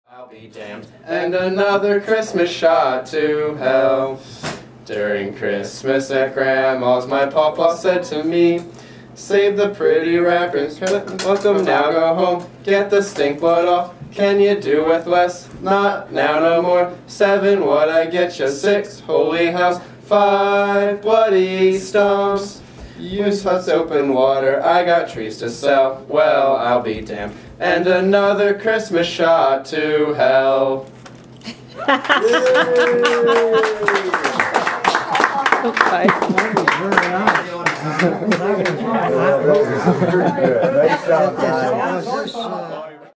I'll be damned. And another Christmas shot to hell. During Christmas at Grandma's, my papa said to me, save the pretty wrappers, welcome now, go home, get the stink blood off. Can you do with less? Not now, no more. 7, what I get you? 6, holy house. 5, bloody stumps. Use hot soap and water, I got trees to sell. Well, I'll be damned. And another Christmas shot to hell. Okay. Nice job, guys.